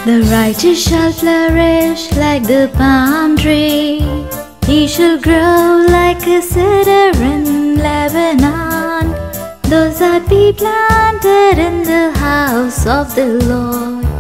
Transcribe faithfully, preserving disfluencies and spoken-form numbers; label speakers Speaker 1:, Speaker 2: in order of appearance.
Speaker 1: The righteous shall flourish like the palm tree. He shall grow like a cedar in Lebanon. Those that be planted in the house of the Lord